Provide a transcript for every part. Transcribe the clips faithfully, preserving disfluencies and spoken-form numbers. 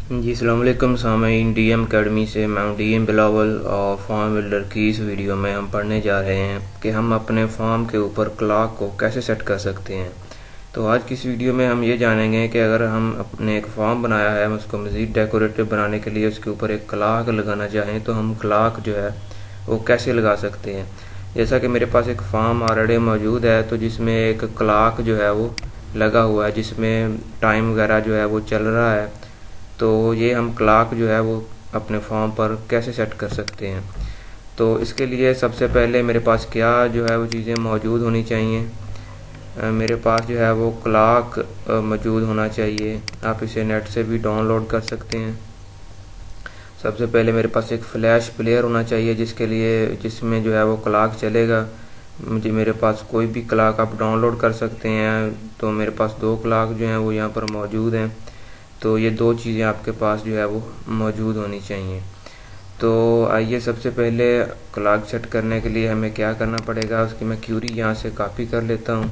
जी अस्सलाम वालेकुम सामीन, डी एम अकेडमी से मैं हूं डी एम बिलावल। और फार्म बिल्डर की इस वीडियो में हम पढ़ने जा रहे हैं कि हम अपने फार्म के ऊपर क्लॉक को कैसे सेट कर सकते हैं। तो आज की इस वीडियो में हम ये जानेंगे कि अगर हम अपने एक फार्म बनाया है, हम उसको मज़ीद डेकोरेटिव बनाने के लिए उसके ऊपर एक क्लॉक लगाना चाहें तो हम क्लॉक जो है वो कैसे लगा सकते हैं। जैसा कि मेरे पास एक फार्म ऑलरेडी मौजूद है, तो जिसमें एक क्लॉक जो है वो लगा हुआ है, जिसमें टाइम वगैरह जो है वो चल रहा है। तो ये हम क्लॉक जो है वो अपने फॉर्म पर कैसे सेट कर सकते हैं। तो इसके लिए सबसे पहले मेरे पास क्या जो है वो चीज़ें मौजूद होनी चाहिए। मेरे पास जो है वो क्लॉक मौजूद होना चाहिए। आप इसे नेट से भी डाउनलोड कर सकते हैं। सबसे पहले मेरे पास एक फ्लैश प्लेयर होना चाहिए, जिसके लिए जिसमें जो है वो क्लॉक चलेगा। मुझे मेरे पास कोई भी क्लॉक आप डाउनलोड कर सकते हैं। तो मेरे पास दो क्लॉक जो हैं वो यहाँ पर मौजूद हैं। तो ये दो चीज़ें आपके पास जो है वो मौजूद होनी चाहिए। तो आइए सबसे पहले क्लॉक सेट करने के लिए हमें क्या करना पड़ेगा, उसकी मैं क्यूरी यहाँ से कॉपी कर लेता हूँ।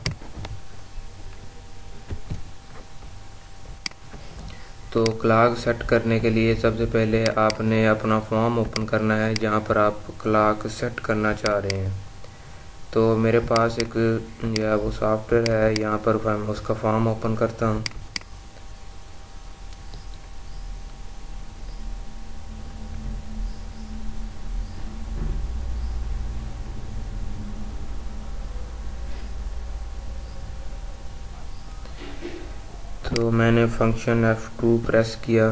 तो क्लॉक सेट करने के लिए सबसे पहले आपने अपना फॉर्म ओपन करना है जहाँ पर आप क्लॉक सेट करना चाह रहे हैं। तो मेरे पास एक जो है वो सॉफ्टवेयर है, यहाँ पर मैं उसका फॉर्म ओपन करता हूँ। तो मैंने फंक्शन एफ टू प्रेस किया।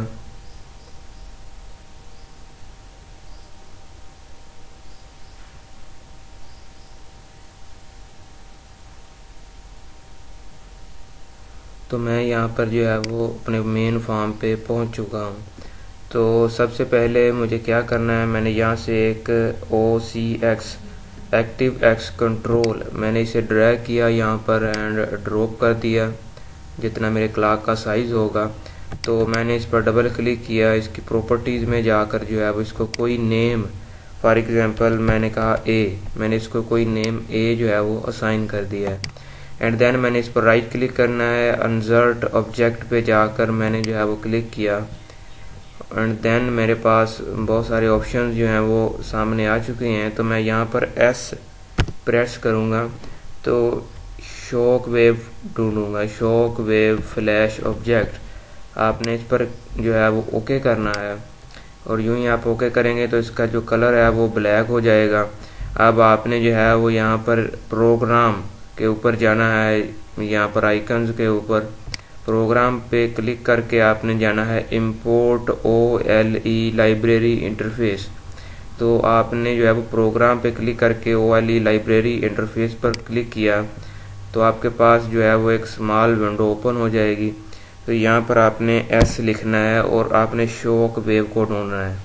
तो मैं यहाँ पर जो है वो अपने मेन फार्म पे पहुँच चुका हूँ। तो सबसे पहले मुझे क्या करना है, मैंने यहाँ से एक O C X active X control मैंने इसे ड्रैग किया यहाँ पर एंड ड्रॉप कर दिया जितना मेरे क्लॉक का साइज़ होगा। तो मैंने इस पर डबल क्लिक किया। इसकी प्रॉपर्टीज़ में जाकर जो है वो इसको कोई नेम, फॉर एग्जांपल मैंने कहा ए, मैंने इसको कोई नेम ए जो है वो असाइन कर दिया है। एंड देन मैंने इस पर राइट क्लिक करना है, अनजर्ट ऑब्जेक्ट पे जाकर मैंने जो है वो क्लिक किया। एंड देन मेरे पास बहुत सारे ऑप्शन जो हैं वो सामने आ चुके हैं। तो मैं यहाँ पर एस प्रेस करूँगा तो शॉक वेव ढूंढूंगा, शॉक वेव फ्लैश ऑब्जेक्ट। आपने इस पर जो है वो ओके करना है और यूं ही आप ओके करेंगे तो इसका जो कलर है वो ब्लैक हो जाएगा। अब आपने जो है वो यहाँ पर प्रोग्राम के ऊपर जाना है, यहाँ पर आइकन्स के ऊपर प्रोग्राम पे क्लिक करके आपने जाना है import O L E library interface. तो आपने जो है वो प्रोग्राम पे क्लिक करके O L E library interface पर क्लिक किया तो आपके पास जो है वो एक स्मॉल विंडो ओपन हो जाएगी। तो यहाँ पर आपने एस लिखना है और आपने शॉक वेव को ढूंढना है।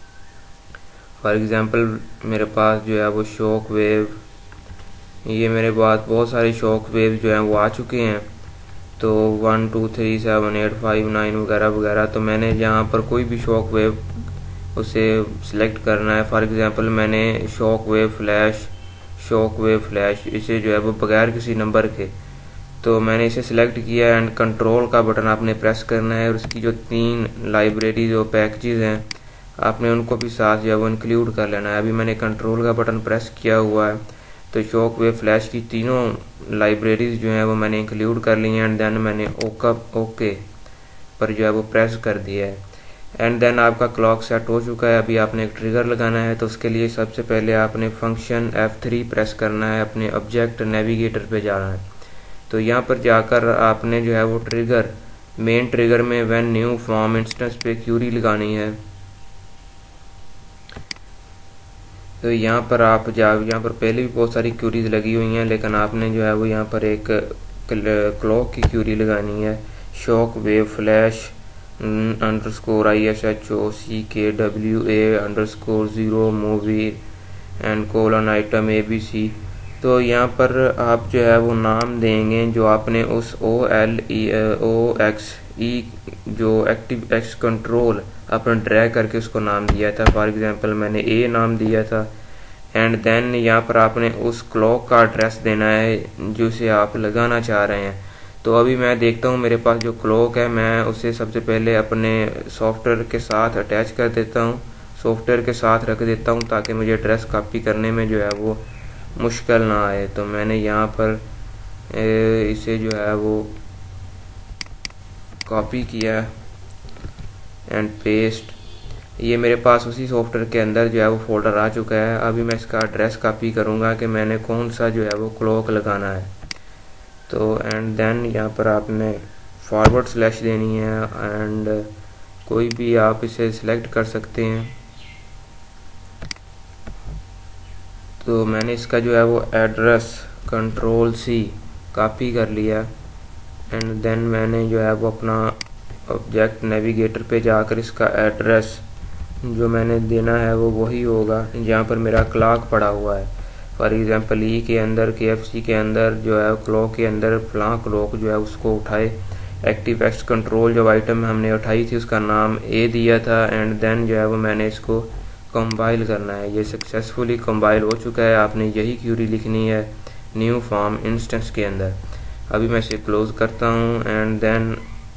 फॉर एग्जांपल मेरे पास जो है वो शॉक वेव, ये मेरे पास बहुत सारे शॉक वेव जो हैं वो आ चुके हैं। तो one two three seven eight five nine वगैरह वगैरह। तो मैंने यहाँ पर कोई भी शॉक वेव उसे सिलेक्ट करना है। फॉर एग्जांपल मैंने shock wave flash shock wave flash इसे जो है वो बगैर किसी नंबर के, तो मैंने इसे सिलेक्ट किया एंड कंट्रोल का बटन आपने प्रेस करना है और उसकी जो तीन लाइब्रेरी जो पैकेजेस हैं आपने उनको भी साथ जो है वो इंक्लूड कर लेना है। अभी मैंने कंट्रोल का बटन प्रेस किया हुआ है तो शॉक वेव फ्लैश की तीनों लाइब्रेरीज जो हैं वो मैंने इंक्लूड कर ली हैं। एंड देन मैंने ओका ओके पर जो है वो प्रेस कर दिया है। एंड देन आपका क्लॉक सेट हो चुका है। अभी आपने एक ट्रिगर लगाना है, तो उसके लिए सबसे पहले आपने फंक्शन एफ थ्री प्रेस करना है, अपने ऑब्जेक्ट नेविगेटर पे जाना है। तो यहाँ पर जाकर आपने जो है वो ट्रिगर मेन ट्रिगर में व्हेन न्यू फॉर्म इंस्टेंस पे क्यूरी लगानी है। तो यहाँ पर आप जा यहाँ पर पहले भी बहुत सारी क्यूरीज लगी हुई हैं, लेकिन आपने जो है वो यहाँ पर एक क्लॉक की क्यूरी लगानी है, shock wave flash underscore I S H O C K W A underscore zero movie end colon item A B C. तो यहाँ पर आप जो है वो नाम देंगे जो आपने उस ओ एल ई ओ एक्स ई जो एक्टिव एक्स कंट्रोल आपने ड्रैग करके उसको नाम दिया था। फॉर एग्जांपल मैंने ए नाम दिया था। एंड देन यहाँ पर आपने उस क्लॉक का एड्रेस देना है जिसे आप लगाना चाह रहे हैं। तो अभी मैं देखता हूँ मेरे पास जो क्लॉक है मैं उसे सबसे पहले अपने सॉफ्टवेयर के साथ अटैच कर देता हूँ, सॉफ्टवेयर के साथ रख देता हूँ ताकि मुझे एड्रेस कॉपी करने में जो है वो मुश्किल ना आए। तो मैंने यहाँ पर इसे जो है वो कॉपी किया एंड पेस्ट। ये मेरे पास उसी सॉफ्टवेयर के अंदर जो है वो फोल्डर आ चुका है। अभी मैं इसका एड्रेस कॉपी करूँगा कि मैंने कौन सा जो है वो क्लॉक लगाना है। तो एंड देन यहाँ पर आपने फॉरवर्ड स्लैश देनी है एंड कोई भी आप इसे सिलेक्ट कर सकते हैं। तो मैंने इसका जो है वो एड्रेस कंट्रोल सी कॉपी कर लिया एंड देन मैंने जो है वो अपना ऑब्जेक्ट नेविगेटर पे जाकर इसका एड्रेस जो मैंने देना है वो वही होगा जहाँ पर मेरा क्लॉक पड़ा हुआ है। फॉर एग्जांपल ई के अंदर के एफ सी के अंदर जो है क्लॉक के अंदर फ्लां क्लॉक जो है उसको उठाए। एक्टिव एक्स कंट्रोल जो आइटम हमने उठाई थी उसका नाम ए दिया था एंड देन जो है वो मैंने इसको कंपाइल करना है। ये सक्सेसफुली कंपाइल हो चुका है। आपने यही क्यूरी लिखनी है न्यू फॉर्म इंस्टेंस के अंदर। अभी मैं इसे क्लोज करता हूँ एंड देन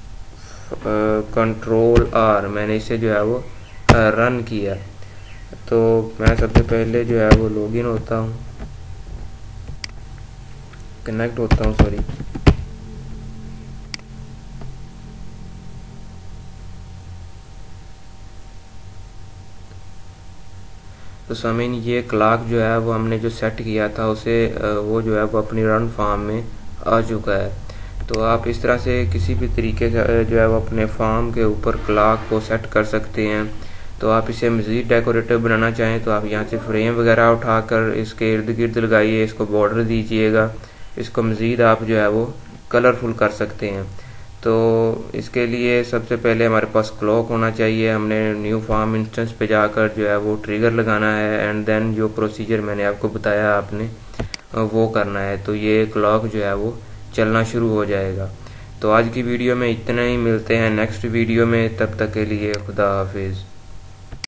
कंट्रोल आर मैंने इसे जो है वो रन uh, किया। तो मैं सबसे पहले जो है वो लॉगिन होता हूँ, कनेक्ट होता हूँ सॉरी। तो सामीन ये क्लॉक जो है वो हमने जो सेट किया था उसे वो जो है वो अपनी रन फार्म में आ चुका है। तो आप इस तरह से किसी भी तरीके से जो है वो अपने फार्म के ऊपर क्लॉक को सेट कर सकते हैं। तो आप इसे मज़ीद डेकोरेटिव बनाना चाहें तो आप यहाँ से फ्रेम वगैरह उठाकर इसके इर्द गिर्द लगाइए, इसको बॉर्डर दीजिएगा, इसको मज़ीद आप जो है वो कलरफुल कर सकते हैं। तो इसके लिए सबसे पहले हमारे पास क्लॉक होना चाहिए। हमने न्यू फॉर्म इंस्टेंस पे जाकर जो है वो ट्रिगर लगाना है एंड देन जो प्रोसीजर मैंने आपको बताया आपने वो करना है। तो ये क्लॉक जो है वो चलना शुरू हो जाएगा। तो आज की वीडियो में इतना ही, मिलते हैं नेक्स्ट वीडियो में, तब तक के लिए खुदा हाफिज़।